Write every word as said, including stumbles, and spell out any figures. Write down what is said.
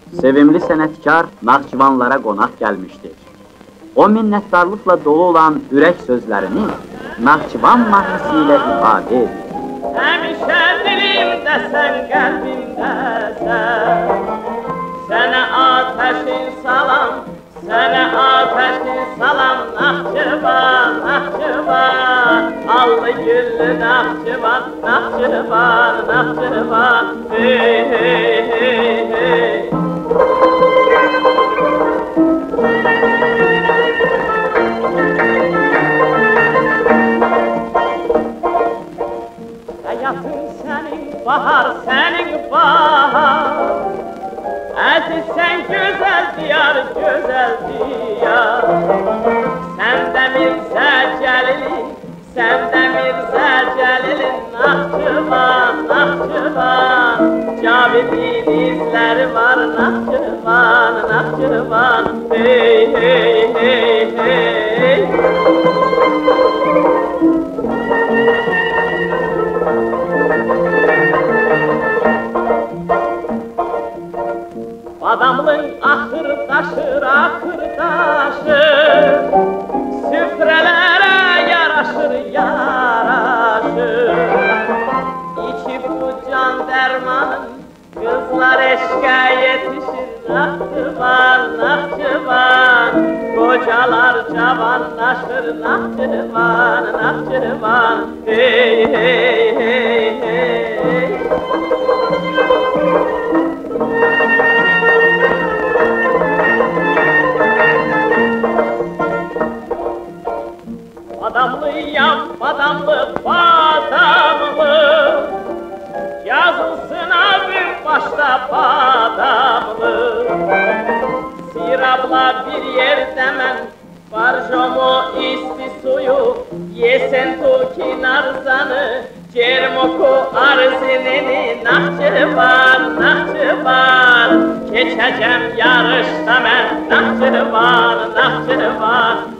Sevimli sənətkar Naxçıvanlara qonaq gəlmişdir. O minnətdarlıqla dolu olan ürək sözlərini Naxçıvan mahnısı ilə ifadə edir. Həmişə dilimdə sən, qəlbimdəsən, sənə ateşin salam, sənə ateşin salam, Naxçıvan, Naxçıvan, allı güllü Naxçıvan, Naxçıvan, Naxçıvan, hey, hey, hey, hey. Həyatım sənin bahar, sənin bahar, əziz sən gözəl diyar, gözəl diyar. Sən də Mirzə Cəlilin, sən də Mirzə Cəlilin, Naxçıvan, Naxçıvan, Cavidin izləri var, Naxçıvan, Naxçıvan, hey, hey, hey, hey. Adamlığın axır daşır, axır daşır, süfrələrə yaraşır, yaraşır. İçi bu can dərmanın, qızlar eşqə yetişir, Naxçıvan, Naxçıvan, qocalar cavanlaşır, Naxçıvan, Naxçıvan, hey, hey, hey, hey. Badamlıyam, badamlı, badamlı, yazılsın abim başta badamlı. Sirabla bir yerde mən, barjomu isti suyu, yesen tuki narzanı, cermoku arzineni, Naxçıvan, Naxçıvan, keçəcəm yarışda mən, Naxçıvan, Naxçıvan.